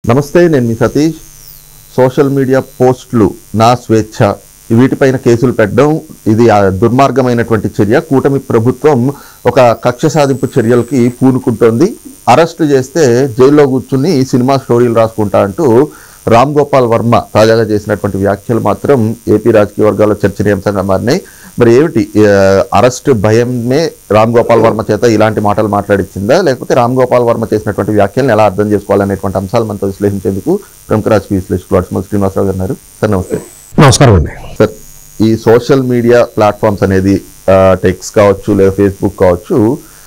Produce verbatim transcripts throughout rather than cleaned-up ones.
నమస్తే, నేను మీ Satish. Social media పోస్టులు నా స్వేచ్ఛ, వీటిపైన కేసులు పెట్టడం ఇది దుర్మార్గమైనటువంటి చర్య. కూటమి ప్రభుత్వం ఒక కక్ష సాధింపు చర్యలకి పూనుకుంటోంది. అరెస్టు చేస్తే జైల్లో కూర్చుని సినిమా స్టోరీలు రాసుకుంటా అంటూ రామ్ గోపాల్ వర్మ తాజాగా చేసినటువంటి వ్యాఖ్యలు మాత్రం ఏపీ రాజకీయ వర్గాల్లో చర్చనీయాంశంగా మారినాయి. మరి ఏమిటి అరెస్ట్ భయమే రామ్ గోపాల్ వర్మ చేత ఇలాంటి మాటలు మాట్లాడించిందా, లేకపోతే రామ్ గోపాల్ వర్మ చేసినటువంటి వ్యాఖ్యలను ఎలా అర్థం చేసుకోవాలనేటువంటి అంశాలు మనతో విశ్లేషించేందుకు ప్రముఖ రాజకీయ విశ్లేషకులు అడ్స్మల్ శ్రీనివాసరావు గారు ఉన్నారు. సార్ నమస్తే. నమస్కారం అండి. సార్, ఈ సోషల్ మీడియా ప్లాట్ఫామ్స్ అనేది టెక్స్ట్ కావచ్చు లేదా ఫేస్బుక్ కావచ్చు,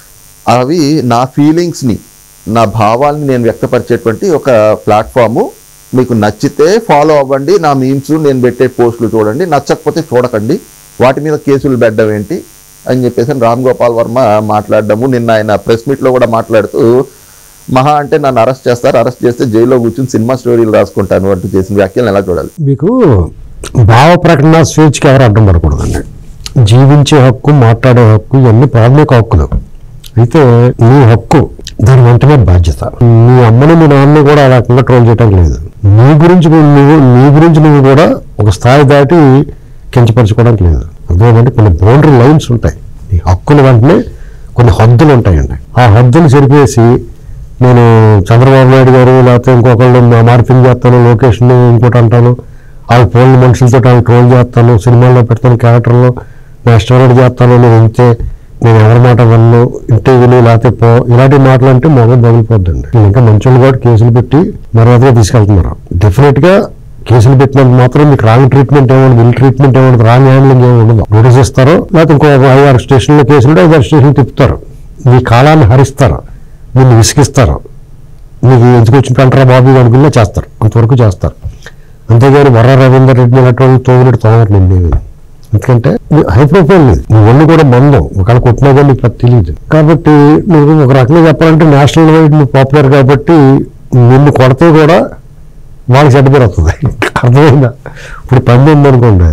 అవి నా ఫీలింగ్స్ని నా భావాల్ని నేను వ్యక్తపరిచేటువంటి ఒక ప్లాట్ఫాము. మీకు నచ్చితే ఫాలో అవ్వండి, నా మీమ్స్ నేను పెట్టే పోస్టులు చూడండి, నచ్చకపోతే చూడకండి, వాటి మీద కేసులు పెట్టడం ఏంటి అని చెప్పేసి రామ్ గోపాల్ వర్మ మాట్లాడడము. నిన్న ఆయన ప్రెస్ మీట్లో కూడా మాట్లాడుతూ మహా అంటే నన్ను అరెస్ట్ చేస్తారు, అరెస్ట్ చేస్తే జైల్లో కూర్చుని సినిమా స్టోరీలు రాసుకుంటాను అంటూ చేసిన వ్యాఖ్యలను ఎలా చూడాలి? మీకు భావ ప్రకటన స్వేచ్ఛకి ఎవరు అడ్డం పడకూడదండి. జీవించే హక్కు, మాట్లాడే హక్కు ఇవన్నీ ప్రాథమిక హక్కులు. అయితే నీ హక్కు, దాని వెంటనే బాధ్యత. నీ అమ్మని మీ నాన్నని కూడా అలా ట్రోల్ చేయటం లేదు. నీ గురించి నువ్వు నీ గురించి నువ్వు కూడా ఒక స్థాయి దాటి కించపరచుకోవడానికి లేదు. అదేంటంటే కొన్ని బౌండరీ లైన్స్ ఉంటాయి. ఈ హక్కుల వెంటనే కొన్ని హద్దులు ఉంటాయండి. ఆ హద్దులు సరిపేసి నేను చంద్రబాబు నాయుడు గారు లేకపోతే ఇంకొకళ్ళు మార్పింగ్ చేస్తాను, లొకేషన్ ఇంకోటి అంటాను, వాళ్ళ ఫోన్ మనుషులతో వాళ్ళు ట్రోల్ చేస్తాను, సినిమాల్లో పెడతాను, క్యారెక్టర్లో రెస్టారెంట్ చేస్తాను, నేను ఇంతే, నేను ఎవరి మాట వన్ను, ఇంటే విని లేకపోతే పో, ఇలాంటి మాటలు అంటే మొదలు బగిలిపోద్దండి. ఇంకా మంచోళ్ళు కూడా కేసులు పెట్టి మర్యాదగా తీసుకెళ్తున్నారు. డెఫినెట్గా కేసులు పెట్టినందుకు మాత్రం మీకు రాంగ్ ట్రీట్మెంట్ ఏమన్నా, విల్ ట్రీట్మెంట్ ఏమన్నా, రాంగ్ హ్యాండ్లింగ్ ఏమి ఉండదు. నోటీస్ ఇస్తారు, లేకపోతే ఇంకో ఐదారు స్టేషన్లో కేసులు ఐదారు స్టేషన్లు తిప్పుతారు, మీ కాలాన్ని హరిస్తారు, నిన్ను విసిగిస్తారు, మీకు ఎందుకు వచ్చిన కంటరా బాబు అనుకున్నా చేస్తారు, అంతవరకు చేస్తారు. అంతేగాని వర్ర రవీందర్ రెడ్డి అటువంటి తోమినట్టు తోమరు నిండి. ఎందుకంటే హై ప్రొఫైల్ లేదు, నువ్వు కూడా మందం, ఒకవేళ కొట్టినా కానీ నీకు తెలియదు. కాబట్టి నువ్వు ఒక రకంగా చెప్పాలంటే నేషనల్ వైడ్ నువ్వు పాపులర్ కాబట్టి నిన్ను కొడితే కూడా వాళ్ళకి చెడ్డ పేరు వస్తుంది. అర్థమైందా? ఇప్పుడు పంది ఉందనుకోండి,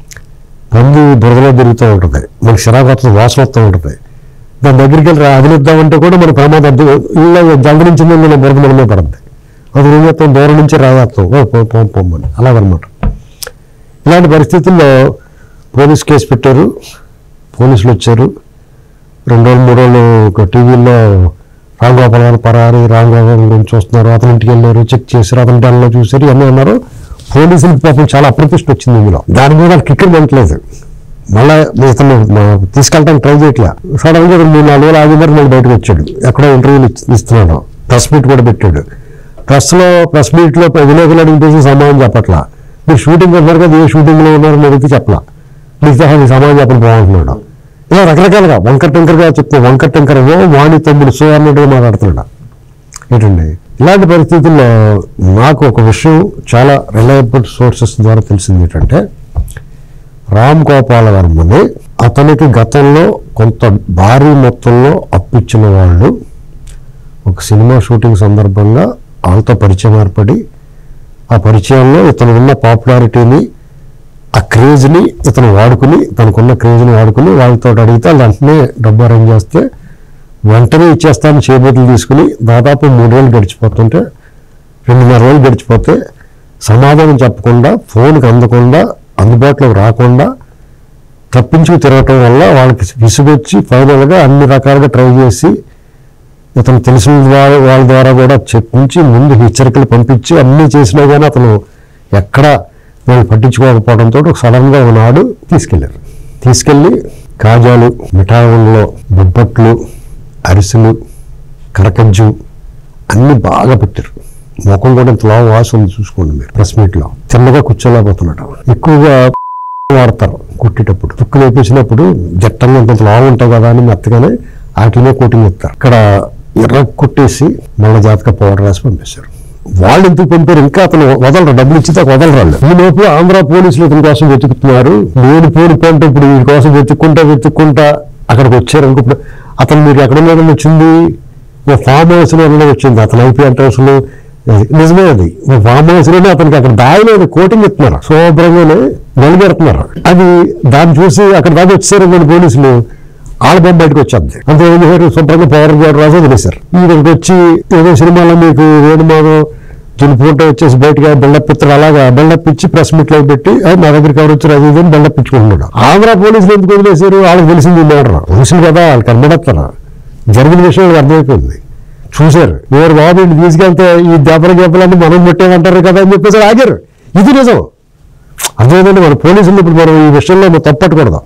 పంది బురదలో తిరుగుతూ ఉంటుంది, మనకి చిరాకు వస్తుంది, వాసన వస్తూ ఉంటుంది. దాని దగ్గరికి వెళ్ళి అదిలిద్దామంటే కూడా మన ప్రమాదం ఇలా జల్దరించింది, మన బురద మనమే పడుతుంది. అది ఏం చేస్తాం, దూరం నుంచి రాజేస్తాం, పోం పొమ్మని అలాగనమాట. ఇలాంటి పరిస్థితుల్లో పోలీస్ కేసు పెట్టారు, పోలీసులు వచ్చారు. రెండు రోజులు మూడు రోజులు టీవీల్లో రామ్ గోపాల్ గారు పరారి, రామ్ గోపాల్ గురించి చూస్తున్నారు, అతని ఇంటికి వెళ్ళారు, చెక్ చేశారు, అతని డాల్లో చూశారు, ఇవన్నీ అన్నారు. పోలీసులకు పాపం చాలా అప్రతిష్ట వచ్చింది ఇందులో. దాని మీద కిక్కర్ పెట్టలేదు, మళ్ళీ ఇతను తీసుకెళ్ళడానికి ట్రై చేయట్లే. సడన్ గా మూడు నాలుగు వేల ఆగి మళ్ళీ బయటకు వచ్చాడు, ఎక్కడో ఇంటర్వ్యూలు ఇస్తున్నాడు, ప్రెస్ మీట్ కూడా పెట్టాడు. ప్రెస్లో ప్రెస్ మీట్లో విలేకరులు అడిగితే సమాధానం చెప్పట్లా. మీరు షూటింగ్ ఉన్నారు కదా, ఏ షూటింగ్లో ఉన్నారని అడిగితే చెప్పలా, మీకు సమాధానం చెప్పని బాగుంటున్నాడు. ఇలా రకరకాలుగా వంకర్ టెంకర్గా చెప్తే వంకర్ టెంకర్ వాణి తమ్ముడు సో అన్నట్టుగా మాట్లాడుతున్నాడు. ఏంటండి ఇలాంటి పరిస్థితుల్లో నాకు ఒక విషయం చాలా రిలయబుల్ సోర్సెస్ ద్వారా తెలిసింది ఏంటంటే, రామ్ గోపాల్ వర్మని అతనికి గతంలో కొంత భారీ మొత్తంలో అప్పిచ్చిన వాళ్ళు ఒక సినిమా షూటింగ్ సందర్భంగా వాళ్ళతో పరిచయం ఏర్పడి, ఆ పరిచయంలో ఇతను ఉన్న పాపులారిటీని, ఆ క్రేజ్ని ఇతను వాడుకుని, తనకున్న క్రేజ్ని వాడుకుని వాళ్ళతో అడిగితే వాళ్ళు వెంటనే డబ్బు అరేంజ్ చేస్తే వెంటనే ఇచ్చేస్తాను చేబదులు తీసుకుని దాదాపు మూడు రోజులు గడిచిపోతుంటే, రెండున్నర రోజులు గడిచిపోతే సమాధానం చెప్పకుండా, ఫోన్కి అందకుండా, అందుబాటులోకి రాకుండా తప్పించుకు తిరగటం వల్ల వాళ్ళకి విసుగొచ్చి ఫైనల్గా అన్ని రకాలుగా ట్రై చేసి ఇతను తెలిసిన ద్వారా వాళ్ళ ద్వారా కూడా చెప్పించి ముందు హెచ్చరికలు పంపించి అన్నీ చేసినా కానీ అతను ఎక్కడ వాళ్ళు పట్టించుకోకపోవడంతో సడన్గా ఉన్నాడు తీసుకెళ్ళారు. తీసుకెళ్ళి కాజాలు, మిఠాయిల్లో బొబ్బట్లు, అరిసెలు, కరకజ్జు అన్నీ బాగా పెట్టారు. ముఖం కూడా ఇంత లావు వాసన ఉంది, చూసుకోండి మీరు. ప్రెస్ మీట్లో చిన్నగా కూర్చోలేకపోతున్నాడు. ఎక్కువగా వాడతారు కుట్టేటప్పుడు, తుక్కు వేపించినప్పుడు జట్టంగా ఇంత లావు ఉంటావు కదా అని మెత్తగానే వాటినే కోటింగ్ ఇస్తారు. ఇక్కడ ఎర్ర కొట్టేసి మళ్ళీ జాతక పౌడర్ రాసి పంపిస్తారు. వాళ్ళు ఎందుకు పంపారు, ఇంకా అతను వదలరు, డబ్బులు ఇచ్చితే వదలరాళ్ళు. ఈ లోపు ఆంధ్ర పోలీసులు ఇతని కోసం వెతుకుతున్నారు. నేను పోని పోంటే ఇప్పుడు వీడి కోసం వెతుక్కుంటా వెతుక్కుంటా అక్కడికి వచ్చారు అనుకుంటున్నా. అతను మీరు ఎక్కడ ఉండడం వచ్చింది, ఓ ఫామ్ హౌస్లో ఉండడం వచ్చింది. అతను ఐపీ అడ్రస్లు నిజమే, అది ఫామ్ హౌస్లోనే అతనికి అక్కడ దాయలేదు, కోటింగ్ ఇస్తున్నారు, శుభ్రంగానే నిలబెడుతున్నారు. అది దాన్ని చూసి అక్కడ దాకా వచ్చారు కొన్ని పోలీసులు, ఆల్బమ్ బయటకు వచ్చేది. అంతే ఏం చేశారు, శుభ్రంగా పవర్ గారు రాసి వదిలేశారు. ఈయనకి వచ్చి ఏదో సినిమాలో మీకు వేణుమాధవ్ దీని ఫోటో వచ్చేసి బయటగా బిల్డప్ ఇస్తారు, అలాగా బిల్డప్ ఇచ్చి ప్రెస్ మీట్లో పెట్టి మా దగ్గరికి ఎవరు వచ్చారు అది ఇది బిల్డప్ ఇచ్చుకుంటున్నాడు. ఆంధ్ర పోలీసులు ఎందుకు వదిలేశారు? వాళ్ళకి తెలిసింది మ్యాటర్, పోలీసులు కదా వాళ్ళు కనబడతారా, జరిగిన విషయం వాళ్ళకి అర్థమైపోయింది, చూశారు. ఎవరు బాబు ఇంటి తీసుకెళ్తే ఈ దెబ్బల దెబ్బలన్నీ మనం పెట్టేమంటారు కదా అని చెప్పేసి ఆగారు. ఇది నిజం. అర్థమైందండి, మన పోలీసులు ఇప్పుడు మనం ఈ విషయంలో మనం తప్పట్టకూడదు.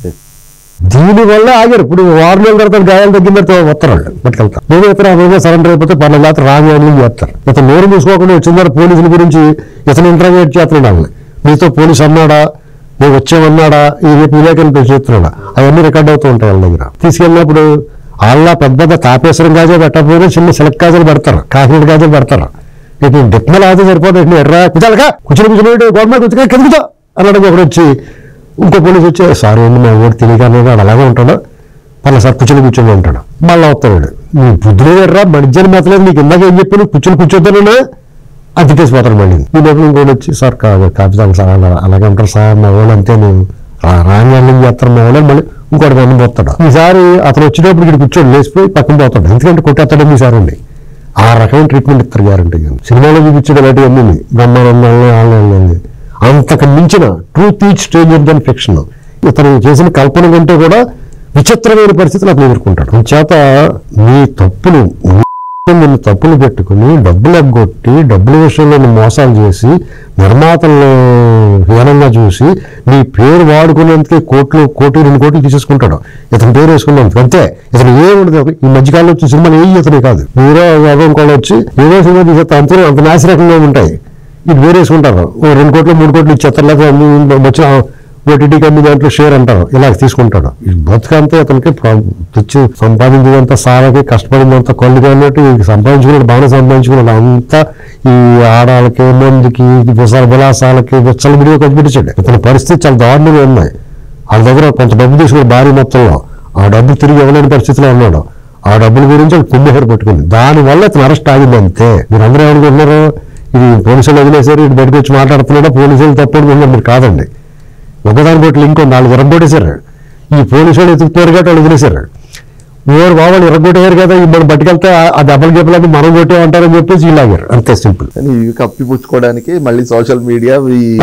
దీనివల్ల ఆగారు. ఇప్పుడు వారం నెలల తర్వాత గాయాలు తగ్గినట్టు వస్తారు వాళ్ళు పట్టుకెళ్తారు. నేను ఇతర అదే సరెండర్ అయిపోతే పన్నెండు జాతర రాజధాని చేస్తారు. ఇతను నోరు మూసుకోకుండా వచ్చిందారు పోలీసుల గురించి ఇతను ఇంటర్వ్యూట్ చేస్తున్నాడు. వాళ్ళని మీతో పోలీసు అన్నాడా, నేను వచ్చామన్నాడా, ఈ రేపు విలేకరులు చేస్తున్నాడా, అవన్నీ రికార్డ్ అవుతూ ఉంటాయి వాళ్ళ దగ్గర. తీసుకెళ్ళినప్పుడు వాళ్ళ పెద్ద పెద్ద తాపేశ్వరం గాజే పెట్టకపోయినా చిన్న సిలక్ గాజులు పెడతారు, కాకినాడ గాజులు పెడతారు. ఇటు డిప్మల్ అయితే సరిపోతుంది, ఎర్రా కుచాలగా కూర్చొని కూర్చొని గవర్నమెంట్ కూర్చొని కిందకుతా అన్నాడు. ఒకడు వచ్చి ఇంకో పోలీసు వచ్చి సార్ ఏంటి మా ఓటు తెలియక అన్నాడు, అలాగే ఉంటాడు, పర్లేదు సార్ కూర్చొని కూర్చొని ఉంటాడు. మళ్ళీ వస్తాడు, నీ బుద్ధులు ఎర్రా మధ్యాహ్నం మెత్తలేదు, నీకు ఇందాక ఏం చెప్పి నువ్వు కూర్చొని కూర్చోద్దానన్నా అది తిట్టేసిపోతాడు. మళ్ళీ ఈ లోపల ఇంకోటి వచ్చి సార్ కాదు కాపుతాను సార్ అలా అలాగే ఉంటారు సార్ మా వాళ్ళు అంతే, నేను రాంగాళ్ళని చేస్తారు మా వాళ్ళు. మళ్ళీ ఇంకోటి మంది పోతాడు. ఈసారి అతను వచ్చినప్పుడు ఇక్కడ కూర్చొని లేచిపోయి పక్కన పోతాడు, ఎందుకంటే కొట్టేస్తాడని ఈసారి అండి. ఆ రకమైన ట్రీట్మెంట్ ఇస్తారు గ్యారంటీ. సినిమాలో చూపించడం బయట అన్నీ బ్రహ్మానందాలని వాళ్ళని అంతకు మించిన truth is stranger than fiction. ఇతను చేసిన కల్పన కంటే కూడా విచిత్రమైన పరిస్థితులు అతను ఎదుర్కొంటాడు. చేత నీ తప్పులు నిన్ను తప్పులు పెట్టుకుని డబ్బులు ఎగ్గొట్టి డబ్బుల విషయంలో మోసాలు చేసి నిర్మాతలను హీనంగా చూసి నీ పేరు వాడుకునేందుకే కోట్లు కోటి రెండు కోట్లు తీసేసుకుంటాడు. ఇతని పేరు వేసుకున్నందుకు అంతే. ఇతను ఏముండదు. ఈ మధ్యకాలంలో వచ్చి సినిమాలు ఏ ఇతనే కాదు, హీరో అదం కూడా వచ్చి ఏదో సినిమా తీసేస్తే అంత అంత నాశరకంగా ఉంటాయి. ఇది వేరేసుకుంటారు, ఓ రెండు కోట్లు మూడు కోట్లు ఇచ్చేస్తారు, లేకపోతే వచ్చిన ఓటీటీ కంపెనీ దాంట్లో షేర్ అంటారు, ఇలా తీసుకుంటాడు. ఈ బతుకంతా అతనికి తెచ్చి సంపాదించినంత సాలకి కష్టపడినంత కళ్ళు అన్నట్టు సంపాదించుకున్నాడు, బాగా సంపాదించుకున్నాడు. అంతా ఈ ఆడాలకి మందుకి విసర విలాసాలకి విచ్చల విడిగా ఖర్చు పెట్టించాడు. ఇతని పరిస్థితి చాలా దారుణంగా ఉన్నాయి. వాళ్ళ దగ్గర కొంత డబ్బు తీసుకుని భారీ మొత్తంలో ఆ డబ్బు తిరిగి ఇవ్వలేని పరిస్థితిలో ఉన్నాడు. ఆ డబ్బుల గురించి వాళ్ళు కుంభహేరు పెట్టుకుంది. దానివల్ల ఇతను అరెస్ట్ ఆగింది అంతే. మీరు అందరూ ఏమనుకుంటున్నారు, ఇది పోలీసులు వదిలేశారు, ఇటు బయటకు వచ్చి మాట్లాడుతున్నాడా, పోలీసులు తప్పుడు మీరు కాదండి. ఒకదాని బట్టి లింక్ ఉంది, వాళ్ళు ఇరగొట్టేశారు. ఈ పోలీసు వాళ్ళు ఎత్తుకుపోయారు కాబట్టి వాళ్ళు వదిలేశారు. ఎవరు బాబు ఎరగొట్టేయారు కదా, మనం బట్టుకెళ్తే ఆ దెబ్బలు గెప్పలని మనం కొట్టేమంటారని చెప్పేసి ఇలాగారు, అంతే సింపుల్. ఇవి కప్పిపుచ్చుకోవడానికి మళ్ళీ సోషల్ మీడియా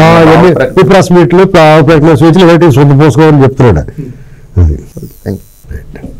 ఈ ప్రెస్ మీట్లు ప్రకటన సూచనలు సొంత పోసుకోవాలని చెప్తున్నాడు. Thank you.